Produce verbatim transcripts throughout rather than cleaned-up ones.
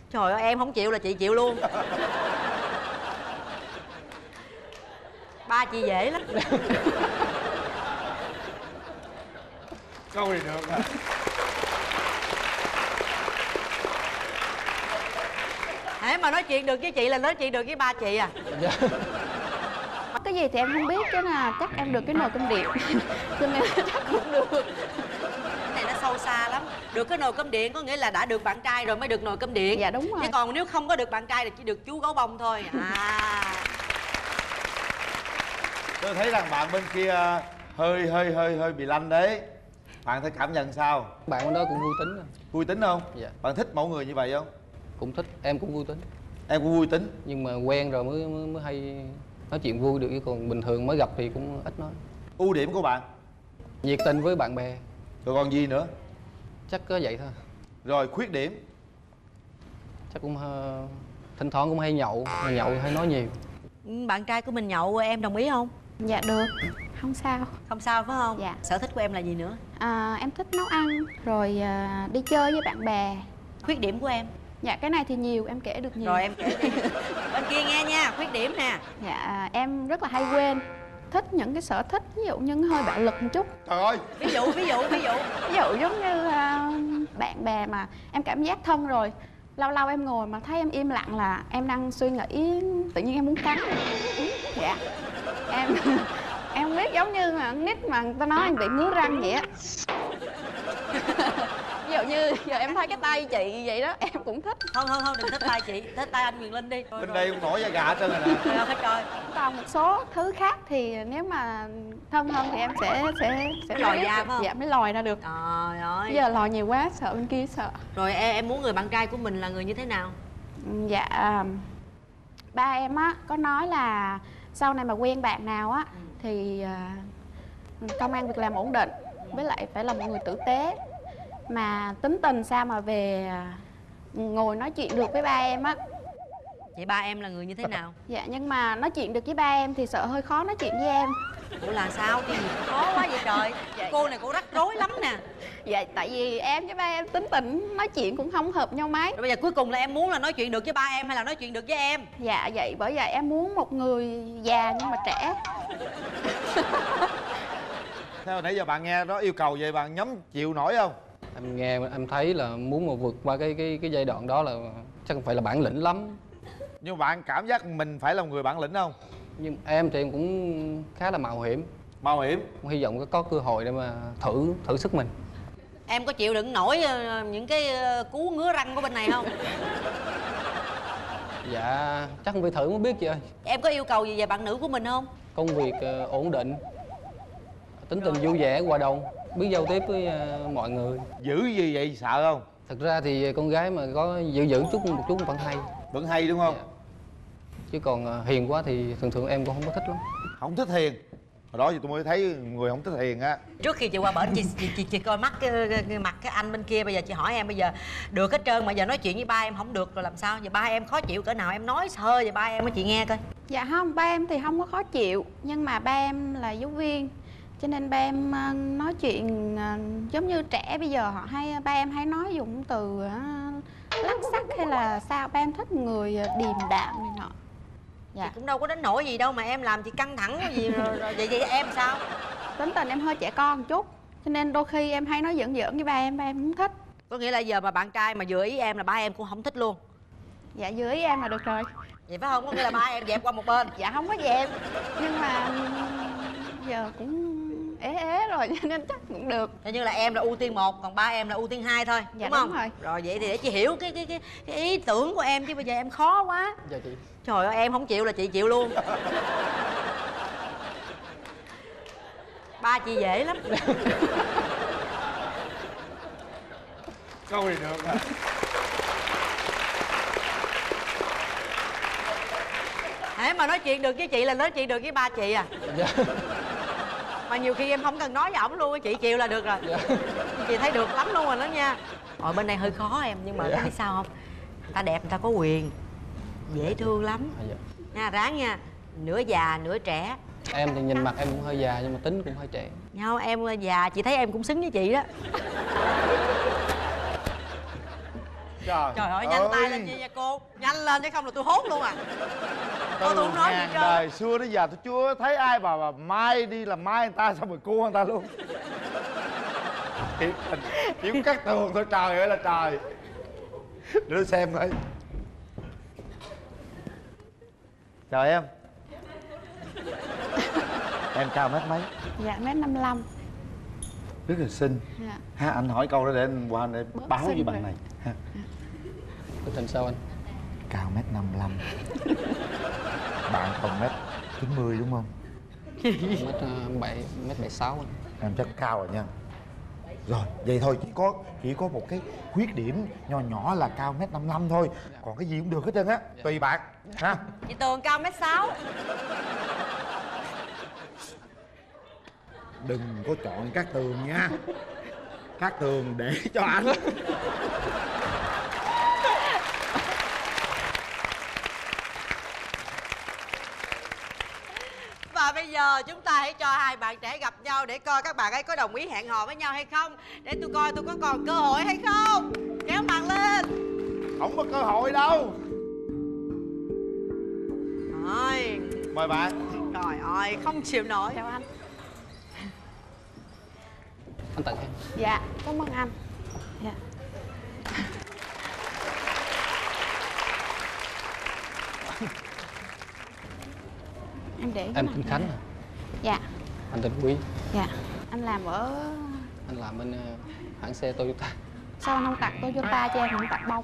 Trời ơi, em không chịu là chị chịu luôn. Ba chị dễ lắm. Câu này được hả? Hãy mà nói chuyện được với chị là nói chuyện được với ba chị à? Dạ. Cái gì thì em không biết, chứ là chắc em được cái nồi cơm điện. Cho nên chắc cũng được. Cái này nó sâu xa lắm. Được cái nồi cơm điện có nghĩa là đã được bạn trai rồi mới được nồi cơm điện. Dạ đúng rồi. Chứ còn nếu không có được bạn trai thì chỉ được chú gấu bông thôi. À. Tôi thấy rằng bạn bên kia hơi hơi hơi hơi bị lanh đấy. Bạn thấy cảm nhận sao? Bạn bên đó cũng vui tính. Vui tính không? Dạ. Bạn thích mẫu người như vậy không? Cũng thích, em cũng vui tính. Em cũng vui tính. Nhưng mà quen rồi mới mới, mới hay nói chuyện vui được, chứ còn bình thường mới gặp thì cũng ít nói. Ưu điểm của bạn? Nhiệt tình với bạn bè. Rồi còn gì nữa? Chắc có vậy thôi. Rồi khuyết điểm? Chắc cũng uh, thỉnh thoảng cũng hay nhậu, hay nhậu hay nói nhiều. Bạn trai của mình nhậu em đồng ý không? Dạ được, không sao. Không sao phải không? Dạ. Sở thích của em là gì nữa? À, em thích nấu ăn, rồi à, đi chơi với bạn bè. Khuyết điểm của em? Dạ cái này thì nhiều, em kể được nhiều. Rồi em kể đi. Bên kia nghe nha, khuyết điểm nè. Dạ em rất là hay quên. Thích những cái sở thích ví dụ như hơi bạo lực một chút. Trời ơi. Ví dụ, ví dụ, ví dụ. Ví dụ giống như à, bạn bè mà em cảm giác thân rồi, lâu lâu em ngồi mà thấy em im lặng là em đang suy nghĩ, tự nhiên em muốn cắn. Dạ em em không biết, giống như mà nít mà người ta nói em bị ngứa răng vậy á. Ví dụ như giờ em thấy cái tay chị vậy đó, em cũng thích. Không, không, không, đừng thích tay chị, thích tay anh Quyền Linh đi. Rồi, Bên rồi. đây cũng nổi da gà hết trơn rồi nè. Trời ơi, trời. Còn một số thứ khác thì nếu mà thân hơn thì em sẽ sẽ sẽ Lòi biết. da phải không? Dạ mới lòi ra được. Trời ơi. Giờ lòi nhiều quá sợ bên kia sợ. Rồi em, em muốn người bạn trai của mình là người như thế nào? Dạ ba em á có nói là sau này mà quen bạn nào á thì uh, công ăn việc làm ổn định, với lại phải là một người tử tế, mà tính tình sao mà về uh, ngồi nói chuyện được với ba em á. Vậy ba em là người như thế nào? Dạ nhưng mà nói chuyện được với ba em thì sợ hơi khó nói chuyện với em. Ủa là sao? Cái gì khó quá vậy trời? Dạ. Cô này cô rắc rối lắm nè. Dạ tại vì em với ba em tính tình nói chuyện cũng không hợp nhau mấy. Rồi bây giờ cuối cùng là em muốn là nói chuyện được với ba em hay là nói chuyện được với em? Dạ vậy bởi vậy em muốn một người già nhưng mà trẻ. Theo nãy giờ bạn nghe nó yêu cầu vậy, bạn nhắm chịu nổi không? Em nghe em thấy là muốn mà vượt qua cái cái cái giai đoạn đó là chắc phải là bản lĩnh lắm. Nhưng bạn cảm giác mình phải là một người bản lĩnh không? Nhưng em thì em cũng khá là mạo hiểm. Mạo hiểm? Cũng hy vọng có, có cơ hội để mà thử thử sức mình. Em có chịu đựng nổi những cái cú ngứa răng của bên này không? Dạ chắc không phải thử mới biết chị ơi. Em có yêu cầu gì về bạn nữ của mình không? Công việc uh, ổn định, tính tình vui vẻ, hòa đồng, biết giao tiếp với uh, mọi người. Dữ gì vậy sợ không? Thật ra thì con gái mà có giữ giữ chút một chút vẫn hay. Vẫn hay đúng không? Dạ. Chứ còn uh, hiền quá thì thường thường em cũng không có thích lắm. Không thích hiền. Hồi đó thì tôi mới thấy người không thích hiền á. Trước khi chị qua bển chị, chị, chị, chị coi mắt cái, cái, cái mặt cái anh bên kia. Bây giờ chị hỏi em bây giờ được hết trơn mà giờ nói chuyện với ba em không được rồi làm sao? Giờ ba em khó chịu cỡ nào em nói hơi về ba em cho chị nghe coi. Dạ không, ba em thì không có khó chịu. Nhưng mà ba em là giáo viên, cho nên ba em uh, nói chuyện uh, giống như trẻ bây giờ họ hay, ba em hay nói dùng từ uh, lắc sắc hay là sao. Ba em thích người uh, điềm đạm này nọ. Dạ. Chị cũng đâu có đến nỗi gì đâu mà em làm chị căng thẳng cái gì rồi, rồi vậy vậy em sao? Tính tình em hơi trẻ con một chút, cho nên đôi khi em hay nói giỡn giỡn với ba em, ba em không thích. Có nghĩa là giờ mà bạn trai mà vừa ý em là ba em cũng không thích luôn? Dạ dưới em là được rồi. Vậy phải không? Có nghĩa là ba em dẹp qua một bên? Dạ không có dẹp, nhưng mà giờ cũng ế ế rồi cho nên chắc cũng được. Cho như là em là ưu tiên một, còn ba em là ưu tiên hai thôi, dạ, đúng không? Đúng rồi. Rồi vậy thì để chị hiểu cái cái cái, cái ý tưởng của em chứ bây giờ em khó quá. Dạ chị. Trời ơi em không chịu là chị chịu luôn. Ba chị dễ lắm. Câu này được hả? Hãy mà nói chuyện được với chị là nói chuyện được với ba chị à? Dạ. Mà nhiều khi em không cần nói với ổng luôn, chị chịu là được rồi. Dạ. Chị thấy được lắm luôn rồi đó nha. Ở bên này hơi khó em, nhưng mà dạ. biết sao không? Người ta đẹp người ta có quyền, dễ thương lắm. Dạ. Nha, ráng nha. Nửa già nửa trẻ. Em thì nhìn mặt em cũng hơi già nhưng mà tính cũng hơi trẻ. Nhau em già chị thấy em cũng xứng với chị đó. trời. Trời ơi nhanh tay lên nha cô. Nhanh lên chứ không là tôi hốt luôn à. Cô tôi không nói gì ngàn trơn. đời xưa đến giờ tôi chưa thấy ai bà, bà mai đi làm mai người ta xong rồi cua người ta luôn. Thiệt tình chỉ có cắt tường thôi, trời ơi là trời. Để tôi xem coi. Chào em. Em cao mét mấy? Dạ mét năm mươi lăm. Rất là xinh. Dạ. Ha, anh hỏi câu đó để anh qua để Bớt báo xinh với bạn rồi. này ha. Tình hình sao anh? Cao mét năm mươi lăm. Bạn còn mét chín mươi đúng không? Mét ờ, bảy mét bảy sáu anh. Em chắc cao rồi nha. Rồi vậy thôi, chỉ có chỉ có một cái khuyết điểm nhỏ nhỏ là cao mét năm mươi lăm thôi. Còn cái gì cũng được hết trơn á, tùy bạn ha. Chị Tường cao mét sáu. Đừng có chọn Cát Tường nha. Cát Tường để cho anh. Và bây giờ chúng ta hãy cho hai bạn trẻ gặp nhau để coi các bạn ấy có đồng ý hẹn hò với nhau hay không. Để tôi coi tôi có còn cơ hội hay không. Kéo mặt lên. Không có cơ hội đâu. Rồi. Mời bạn. Trời ơi không chịu nổi. Chào anh. Anh tặng em. Dạ cảm ơn anh. Dạ. Em để cái Em này tên nè. Khánh à? Dạ. Anh tên Quý. Dạ. Anh làm ở... Anh làm bên ờ, hãng xe Toyota. Sao anh không tặng Toyota cho em, không tặng bông?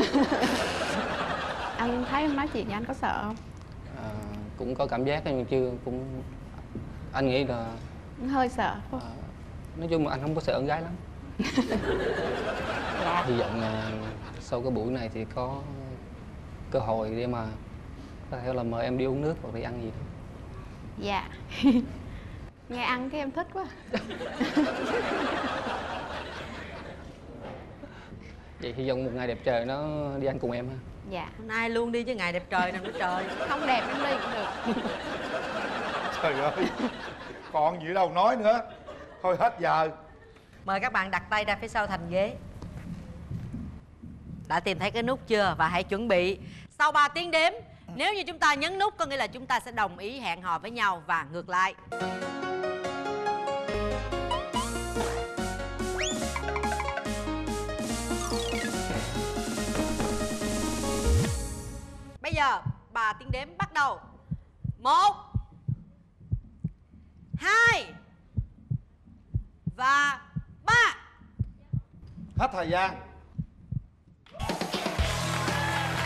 Anh thấy em nói chuyện với anh có sợ không? Ờ, cũng có cảm giác nhưng chưa cũng anh nghĩ là Hơi sợ phải ờ, không? nói chung là anh không có sợ con gái lắm. Dạ. Hy vọng là sau cái buổi này thì có cơ hội để mà có thể là mời em đi uống nước hoặc đi ăn gì đó. Dạ. Nghe ăn cái em thích quá. Vậy hy vọng một ngày đẹp trời nó đi ăn cùng em ha. Dạ. Hôm nay luôn đi chứ ngày đẹp trời nào nữa trời. Không đẹp em đi cũng được. Trời ơi, còn gì đâu nói nữa. Thôi hết giờ. Mời các bạn đặt tay ra phía sau thành ghế. Đã tìm thấy cái nút chưa? Và hãy chuẩn bị. Sau ba tiếng đếm, nếu như chúng ta nhấn nút có nghĩa là chúng ta sẽ đồng ý hẹn hò với nhau và ngược lại. Bây giờ ba tiếng đếm bắt đầu. Một, hai và ba. Hết thời gian.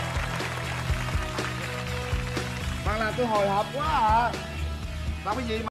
Bạn làm tôi hồi hộp quá à. Làm cái gì mà